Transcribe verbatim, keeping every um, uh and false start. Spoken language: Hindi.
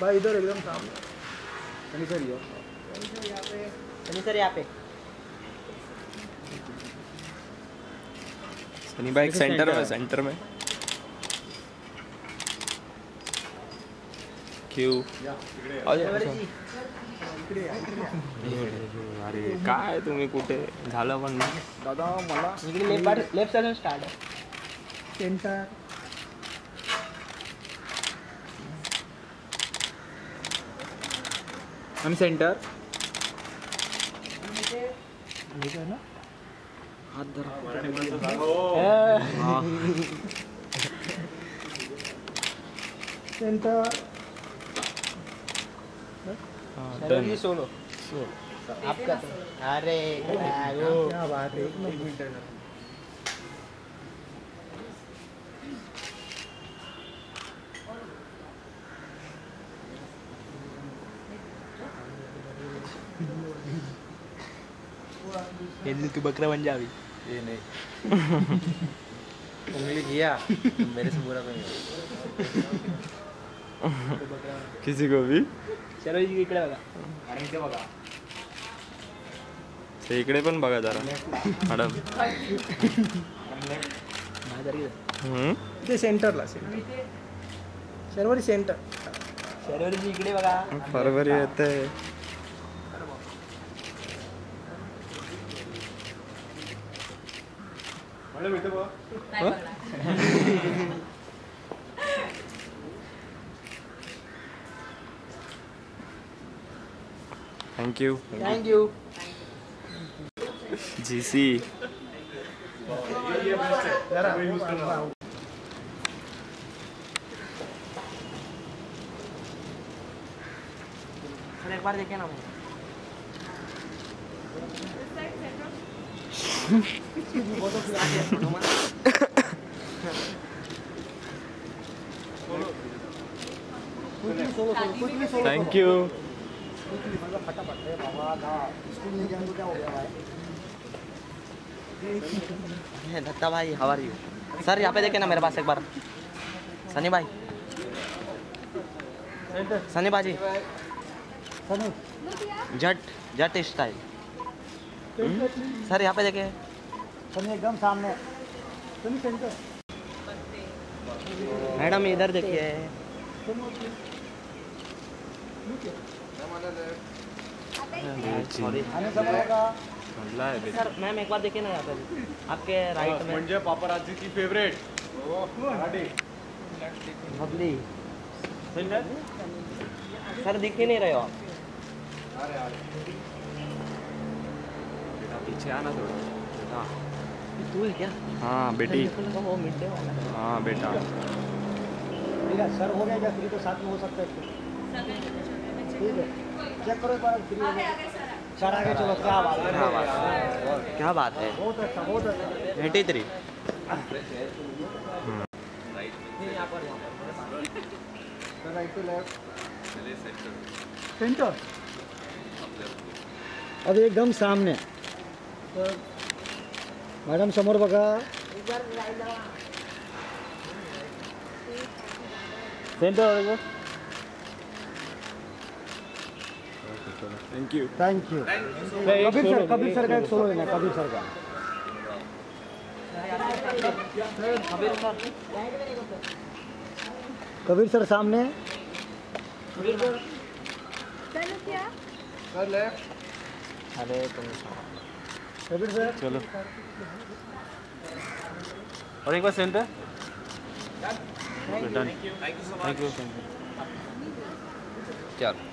भाई इधर एकदम सामने। सनी सर ये सनी सर यहाँ पे। सनी भाई सेंटर में सेंटर में क्यू अरे काय तुम्ही कुठे झालं पण दादा मला इकडे लेफ्ट लेफ्ट साइड स्टार्ट आहे सेंटर आणि सेंटर ना हाथ धरा सेंटर डन सोलो आपका तो अरे क्या बात है एक मिनट हिंदी तू बकरा बन जावी ये नहीं उंगली किया मेरे से बुरा कोई किसी को भी चलो जी इकडे बघा आणि इथे बघा ते इकडे पण बघा जरा मॅडम हम्म ते सेंटरला सेंटर शर्वरी सेंटर शर्वरी जी इकडे बघा फरवरी येते मॅडम इथे बघा थैंक यू थैंक यू जीसी जरा सर एक बार देखिए ना थैंक यू दत्ता भाई हाउ आर यू सर यहाँ पे देखे ना मेरे पास एक बार सनी भाई सनी बाजी जट जट स्टाइल सर यहाँ पे देखे सनी एकदम सामने सनी सेंटर मैडम इधर देखिए सॉरी आने समोरका सर मैम एक बार देखिए ना यहाँ पे आपके राइट में म्हणजे पापराजी की फेवरेट बबली सर दिख ही नहीं रहे हो आप पीछे आना थोड़ा बेटा तू है क्या हाँ बेटी वो मिड डे वाला हाँ बेटा ठीक है सर हो गया क्या फ्री तो साथ में हो सकता है ठीक है चेक करो एक बार फ्री हो गया सर आगे चलो क्या बात है क्या बात है क्या बात है बहुत अच्छा बहुत अच्छा eighty three right to left centre अभी एकदम सामने मॅडम समोर बघा centre thank you thank you Kabir sir Kabir sir का एक सोलो लेना कबीर सर का कबीर सर सामने सर लेफ्ट अरे तुम कबीर सर चलो और एक बार centre done thank you so much thank you चलो